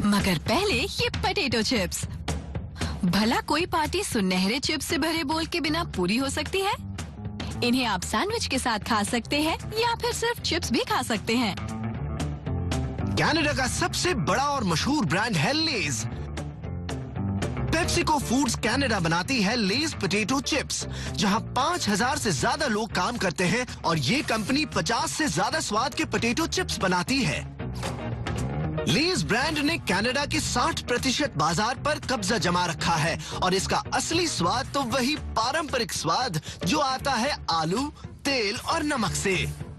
मगर पहले ये पोटैटो चिप्स। भला कोई पार्टी सुनहरे चिप्स से भरे बोल के बिना पूरी हो सकती है? इन्हें आप सैंडविच के साथ खा सकते हैं या फिर सिर्फ चिप्स भी खा सकते हैं। कनाडा का सबसे बड़ा और मशहूर ब्रांड है लेज। पेप्सिको फूड्स कनाडा बनाती है लेज पोटैटो चिप्स, जहां 5000 से ज्यादा लोग काम करते हैं और ये कंपनी 50 से ज्यादा स्वाद के पोटैटो चिप्स बनाती है। लेज ब्रांड ने कनाडा के 60% बाजार पर कब्जा जमा रखा है और इसका असली स्वाद तो वही पारंपरिक स्वाद जो आता है आलू, तेल और नमक से।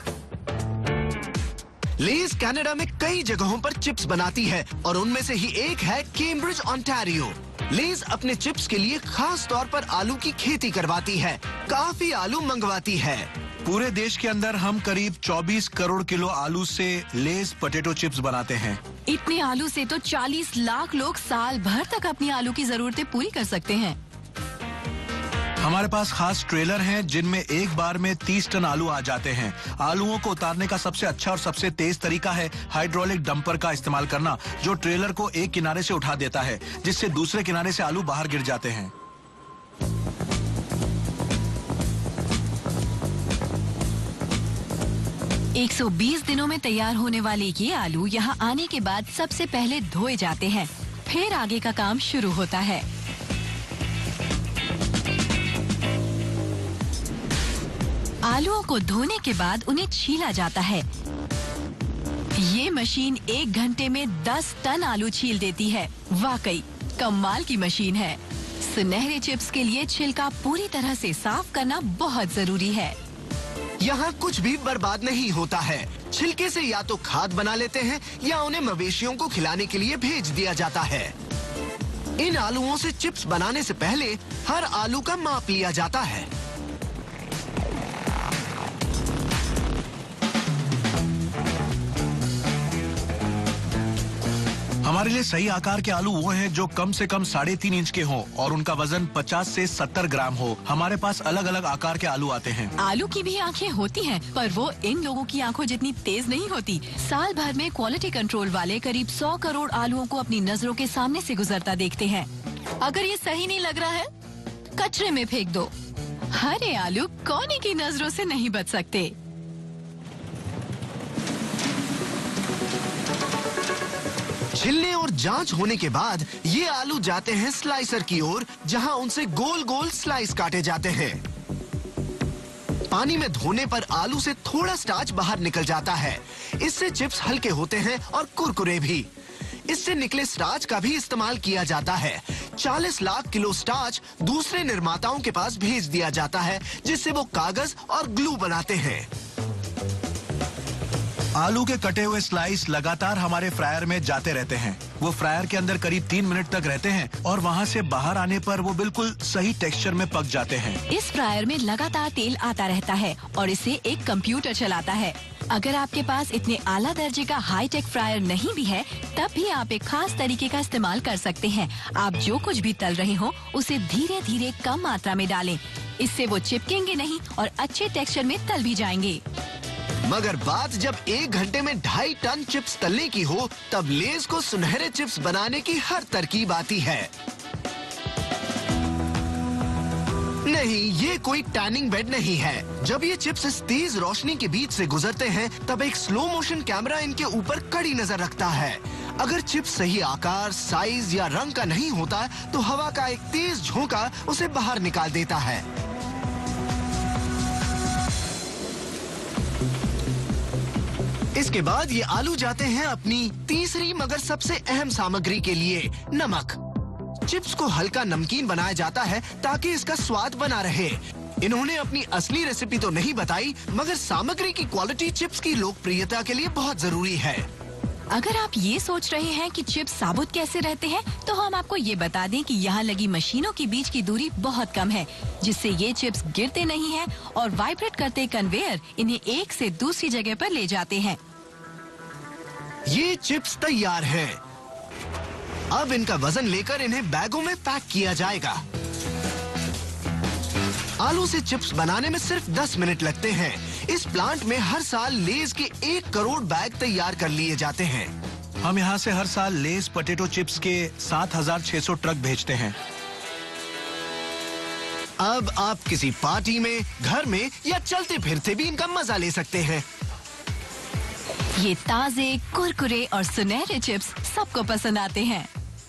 लेज कनाडा में कई जगहों पर चिप्स बनाती है और उनमें से ही एक है कैम्ब्रिज, ओंटारियो। लेज अपने चिप्स के लिए खास तौर पर आलू की खेती करवाती है, काफी आलू मंगवाती है। पूरे देश के अंदर हम करीब 24 करोड़ किलो आलू से लेज पोटैटो चिप्स बनाते हैं। इतने आलू से तो 40 लाख लोग साल भर तक अपनी आलू की जरूरतें पूरी कर सकते हैं। हमारे पास खास ट्रेलर हैं जिनमें एक बार में 30 टन आलू आ जाते हैं। आलूओं को उतारने का सबसे अच्छा और सबसे तेज तरीका है हाइड्रोलिक डंपर का इस्तेमाल करना, जो ट्रेलर को एक किनारे से उठा देता है, जिससे दूसरे किनारे से आलू बाहर गिर जाते हैं। एक 120 दिनों में तैयार होने वाले ये आलू यहाँ आने के बाद सबसे पहले धोए जाते हैं, फिर आगे का काम शुरू होता है। आलूओं को धोने के बाद उन्हें छीला जाता है। ये मशीन 1 घंटे में 10 टन आलू छील देती है। वाकई कमाल की मशीन है। सुनहरे चिप्स के लिए छिलका पूरी तरह से साफ करना बहुत जरूरी है। यहाँ कुछ भी बर्बाद नहीं होता है। छिलके से या तो खाद बना लेते हैं या उन्हें मवेशियों को खिलाने के लिए भेज दिया जाता है। इन आलूओं से चिप्स बनाने से पहले हर आलू का माप लिया जाता है। हमारे लिए सही आकार के आलू वो हैं जो कम से कम 3.5 इंच के हों और उनका वजन 50 से 70 ग्राम हो। हमारे पास अलग अलग आकार के आलू आते हैं। आलू की भी आंखें होती हैं, पर वो इन लोगों की आंखों जितनी तेज नहीं होती। साल भर में क्वालिटी कंट्रोल वाले करीब 100 करोड़ आलूओं को अपनी नजरों के सामने से गुजरता देखते हैं। अगर ये सही नहीं लग रहा है, कचरे में फेंक दो। हरे आलू कोने की नजरों से नहीं बच सकते। छिलने और जांच होने के बाद ये आलू जाते हैं स्लाइसर की ओर, जहां उनसे गोल गोल स्लाइस काटे जाते हैं। पानी में धोने पर आलू से थोड़ा स्टार्च बाहर निकल जाता है। इससे चिप्स हल्के होते हैं और कुरकुरे भी। इससे निकले स्टार्च का भी इस्तेमाल किया जाता है। 40 लाख किलो स्टार्च दूसरे निर्माताओं के पास भेज दिया जाता है, जिससे वो कागज और ग्लू बनाते हैं। आलू के कटे हुए स्लाइस लगातार हमारे फ्रायर में जाते रहते हैं। वो फ्रायर के अंदर करीब 3 मिनट तक रहते हैं और वहाँ से बाहर आने पर वो बिल्कुल सही टेक्सचर में पक जाते हैं। इस फ्रायर में लगातार तेल आता रहता है और इसे एक कंप्यूटर चलाता है। अगर आपके पास इतने आला दर्जे का हाई टेक फ्रायर नहीं भी है, तब भी आप एक खास तरीके का इस्तेमाल कर सकते हैं। आप जो कुछ भी तल रहे हो उसे धीरे धीरे कम मात्रा में डालें। इससे वो चिपकेंगे नहीं और अच्छे टेक्सचर में तल भी जाएंगे। मगर बात जब 1 घंटे में 2.5 टन चिप्स तलने की हो, तब लेज को सुनहरे चिप्स बनाने की हर तरकीब आती है। नहीं, ये कोई टैनिंग बेड नहीं है। जब ये चिप्स इस तेज रोशनी के बीच से गुजरते हैं, तब एक स्लो मोशन कैमरा इनके ऊपर कड़ी नजर रखता है। अगर चिप्स सही आकार, साइज या रंग का नहीं होता, तो हवा का एक तेज झोंका उसे बाहर निकाल देता है। इसके बाद ये आलू जाते हैं अपनी तीसरी मगर सबसे अहम सामग्री के लिए, नमक। चिप्स को हल्का नमकीन बनाया जाता है ताकि इसका स्वाद बना रहे। इन्होंने अपनी असली रेसिपी तो नहीं बताई, मगर सामग्री की क्वालिटी चिप्स की लोकप्रियता के लिए बहुत जरूरी है। अगर आप ये सोच रहे हैं कि चिप्स साबुत कैसे रहते हैं, तो हम आपको ये बता दें कि यहाँ लगी मशीनों के बीच की दूरी बहुत कम है, जिससे ये चिप्स गिरते नहीं हैं और वाइब्रेट करते कन्वेयर इन्हें एक से दूसरी जगह पर ले जाते हैं। ये चिप्स तैयार हैं। अब इनका वजन लेकर इन्हें बैगों में पैक किया जाएगा। आलू से चिप्स बनाने में सिर्फ 10 मिनट लगते हैं। इस प्लांट में हर साल लेज के 1 करोड़ बैग तैयार कर लिए जाते हैं। हम यहाँ से हर साल लेस पोटैटो चिप्स के 7,600 ट्रक भेजते हैं। अब आप किसी पार्टी में, घर में या चलते फिरते भी इनका मजा ले सकते हैं। ये ताजे, कुरकुरे और सुनहरे चिप्स सबको पसंद आते हैं।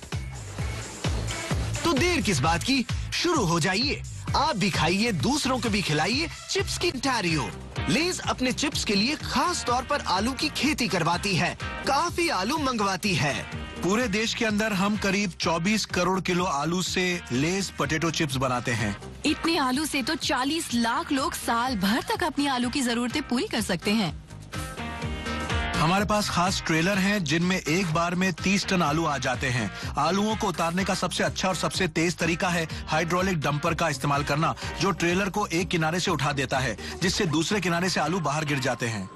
तो देर किस बात की, शुरू हो जाइए। आप भी खाइए, दूसरों को भी खिलाइए चिप्स की टैरियो। लेज अपने चिप्स के लिए खास तौर पर आलू की खेती करवाती है, काफी आलू मंगवाती है। पूरे देश के अंदर हम करीब 24 करोड़ किलो आलू से लेस पोटैटो चिप्स बनाते हैं। इतने आलू से तो 40 लाख लोग साल भर तक अपनी आलू की जरूरतें पूरी कर सकते हैं। हमारे पास खास ट्रेलर हैं जिनमें एक बार में 30 टन आलू आ जाते हैं। आलूओं को उतारने का सबसे अच्छा और सबसे तेज तरीका है हाइड्रोलिक डंपर का इस्तेमाल करना, जो ट्रेलर को एक किनारे से उठा देता है, जिससे दूसरे किनारे से आलू बाहर गिर जाते हैं।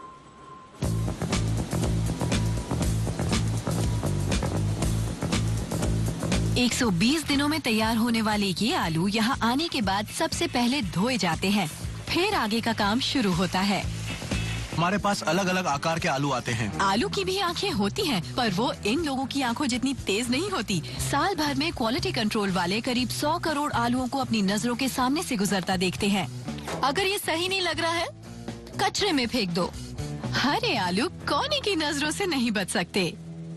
एक 120 दिनों में तैयार होने वाले ये आलू यहाँ आने के बाद सबसे पहले धोए जाते हैं, फिर आगे का काम शुरू होता है। हमारे पास अलग अलग आकार के आलू आते हैं। आलू की भी आंखें होती हैं, पर वो इन लोगों की आंखों जितनी तेज नहीं होती। साल भर में क्वालिटी कंट्रोल वाले करीब 100 करोड़ आलूओं को अपनी नजरों के सामने से गुजरता देखते हैं। अगर ये सही नहीं लग रहा है, कचरे में फेंक दो। हरे आलू कोने की नजरों से नहीं बच सकते।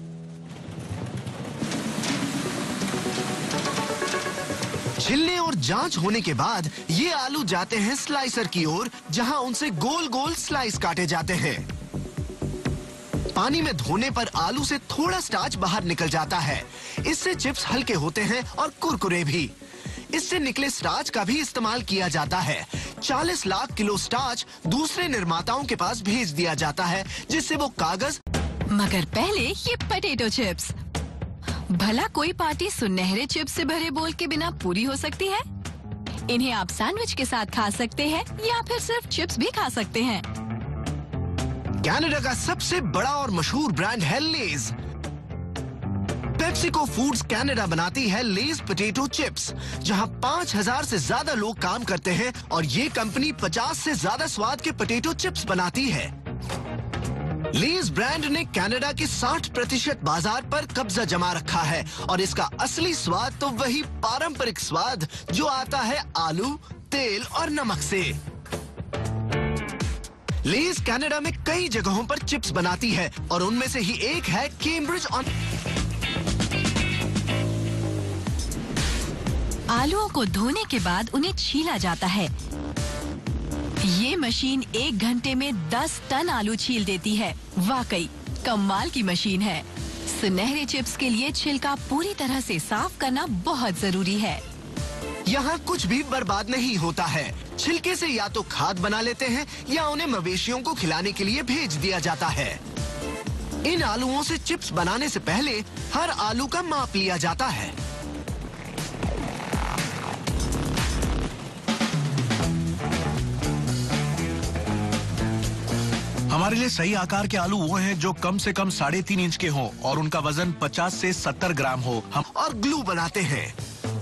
छिलने और जांच होने के बाद ये आलू जाते हैं स्लाइसर की ओर, जहां उनसे गोल गोल स्लाइस काटे जाते हैं। पानी में धोने पर आलू से थोड़ा स्टार्च बाहर निकल जाता है। इससे चिप्स हल्के होते हैं और कुरकुरे भी। इससे निकले स्टार्च का भी इस्तेमाल किया जाता है। 40 लाख किलो स्टार्च दूसरे निर्माताओं के पास भेज दिया जाता है, जिससे वो कागज। मगर पहले ये पोटैटो चिप्स। भला कोई पार्टी सुनहरे चिप्स से भरे बोल के बिना पूरी हो सकती है? इन्हें आप सैंडविच के साथ खा सकते हैं या फिर सिर्फ चिप्स भी खा सकते हैं। कनाडा का सबसे बड़ा और मशहूर ब्रांड है लेज। पेप्सिको फूड्स कनाडा बनाती है लेज पोटैटो चिप्स, जहां 5,000 से ज्यादा लोग काम करते हैं और ये कंपनी 50 से ज्यादा स्वाद के पोटैटो चिप्स बनाती है। लेज ब्रांड ने कनाडा के 60% बाजार पर कब्जा जमा रखा है और इसका असली स्वाद तो वही पारंपरिक स्वाद जो आता है आलू, तेल और नमक से। लेज कनाडा में कई जगहों पर चिप्स बनाती है और उनमें से ही एक है कैम्ब्रिज ऑन। आलूओं को धोने के बाद उन्हें छीला जाता है। ये मशीन 1 घंटे में 10 टन आलू छील देती है। वाकई कमाल की मशीन है। सुनहरे चिप्स के लिए छिलका पूरी तरह से साफ करना बहुत जरूरी है। यहाँ कुछ भी बर्बाद नहीं होता है। छिलके से या तो खाद बना लेते हैं या उन्हें मवेशियों को खिलाने के लिए भेज दिया जाता है। इन आलूओं से चिप्स बनाने से पहले हर आलू का माप लिया जाता है। हमारे लिए सही आकार के आलू वो हैं जो कम से कम 3.5 इंच के हों और उनका वजन 50 से 70 ग्राम हो। हम और ग्लू बनाते हैं।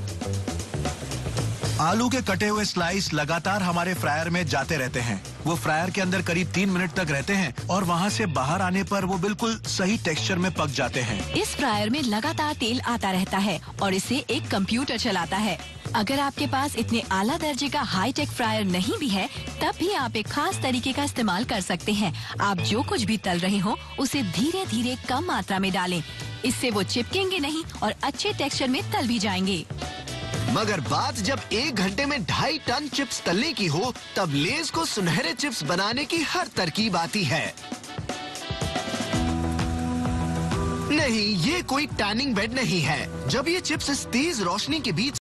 आलू के कटे हुए स्लाइस लगातार हमारे फ्रायर में जाते रहते हैं। वो फ्रायर के अंदर करीब 3 मिनट तक रहते हैं और वहाँ से बाहर आने पर वो बिल्कुल सही टेक्सचर में पक जाते हैं। इस फ्रायर में लगातार तेल आता रहता है और इसे एक कंप्यूटर चलाता है। अगर आपके पास इतने आला दर्जे का हाई टेक फ्रायर नहीं भी है, तब भी आप एक खास तरीके का इस्तेमाल कर सकते हैं। आप जो कुछ भी तल रहे हो उसे धीरे धीरे कम मात्रा में डालें। इससे वो चिपकेंगे नहीं और अच्छे टेक्सचर में तल भी जाएंगे। मगर बात जब 1 घंटे में 2.5 टन चिप्स तलने की हो, तब लेज को सुनहरे चिप्स बनाने की हर तरकीब आती है। नहीं, ये कोई टैनिंग बेड नहीं है। जब ये चिप्स इस तेज रोशनी के बीच